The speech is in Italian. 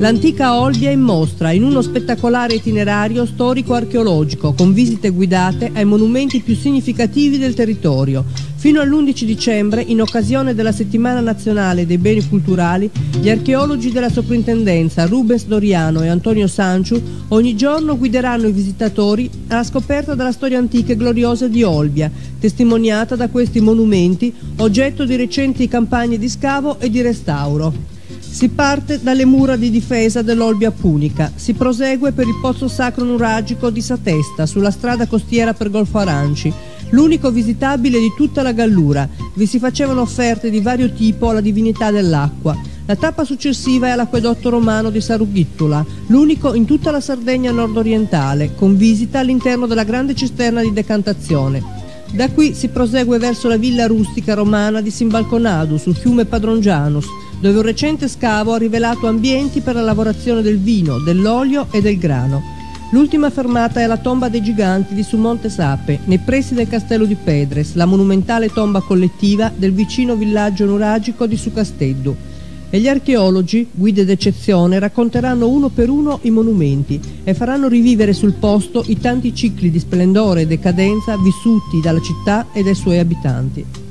L'antica Olbia è in mostra in uno spettacolare itinerario storico-archeologico con visite guidate ai monumenti più significativi del territorio. Fino all'11 dicembre, in occasione della Settimana Nazionale dei Beni Culturali, gli archeologi della Soprintendenza Rubens Doriano e Antonio Sanciu ogni giorno guideranno i visitatori alla scoperta della storia antica e gloriosa di Olbia, testimoniata da questi monumenti, oggetto di recenti campagne di scavo e di restauro. Si parte dalle mura di difesa dell'Olbia Punica, si prosegue per il pozzo sacro nuragico di Satesta, sulla strada costiera per Golfo Aranci, l'unico visitabile di tutta la Gallura. Vi si facevano offerte di vario tipo alla divinità dell'acqua. La tappa successiva è all'acquedotto romano di Sarughittula, l'unico in tutta la Sardegna nord-orientale, con visita all'interno della grande cisterna di decantazione. Da qui si prosegue verso la villa rustica romana di Simbalconadu, sul fiume Padrongianus, dove un recente scavo ha rivelato ambienti per la lavorazione del vino, dell'olio e del grano. L'ultima fermata è la tomba dei giganti di Sumonte Sape, nei pressi del castello di Pedres, la monumentale tomba collettiva del vicino villaggio nuragico di Sucasteddu. E gli archeologi, guide d'eccezione, racconteranno uno per uno i monumenti e faranno rivivere sul posto i tanti cicli di splendore e decadenza vissuti dalla città e dai suoi abitanti.